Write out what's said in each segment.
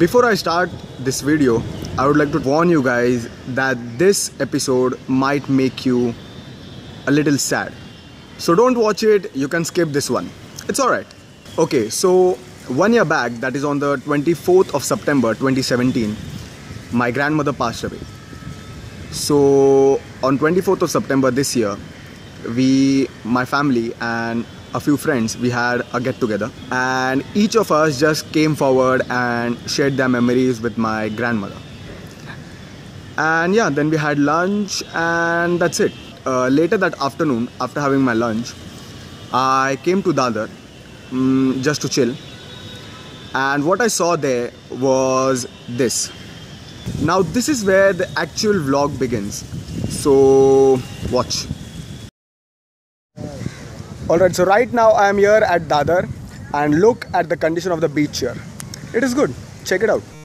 Before I start this video, I would like to warn you guys that this episode might make you a little sad. So don't watch it, you can skip this one. It's alright. Okay, so 1 year back, that is on the 24th of September 2017, my grandmother passed away. So on 24th of September this year, my family and a few friends, we had a get together, and each of us just came forward and shared their memories with my grandmother. And yeah, then we had lunch and that's it. Later that afternoon, after having my lunch, I came to Dadar just to chill, and what I saw there was this. Now this is where the actual vlog begins, so watch. Alright, so right now I am here at Dadar and look at the condition of the beach here. It is good, check it out.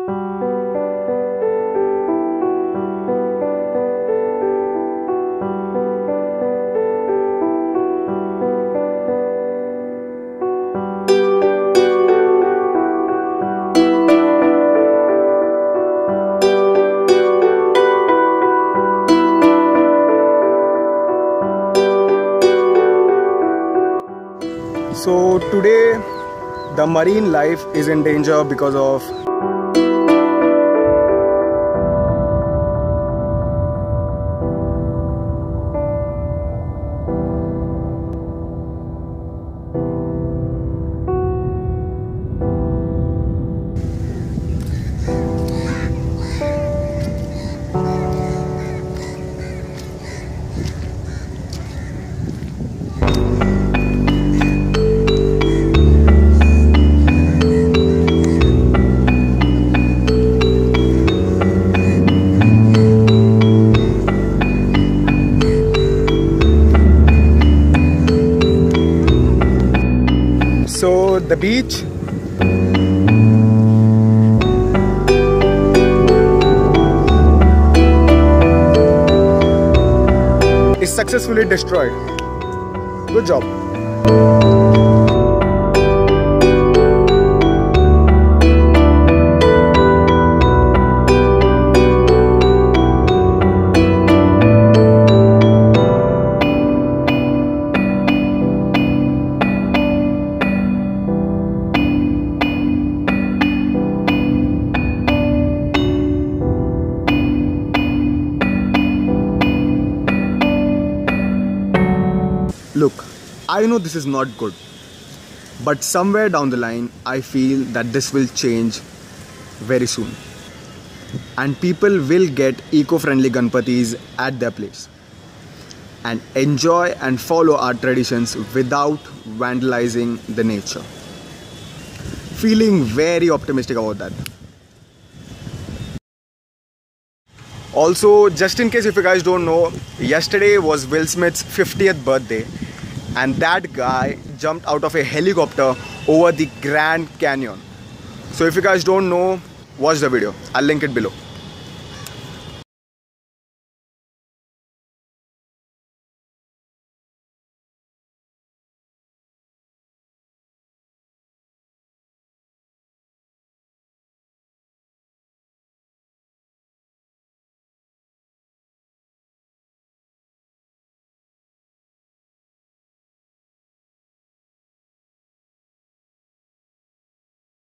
So today the marine life is in danger because of the beach. Is successfully destroyed. Good job. Look, I know this is not good, but somewhere down the line, I feel that this will change very soon. And people will get eco-friendly Ganpatis at their place and enjoy and follow our traditions without vandalizing the nature. Feeling very optimistic about that. Also, just in case if you guys don't know, yesterday was Will Smith's 50th birthday, and that guy jumped out of a helicopter over the Grand Canyon. So if you guys don't know, watch the video. I'll link it below.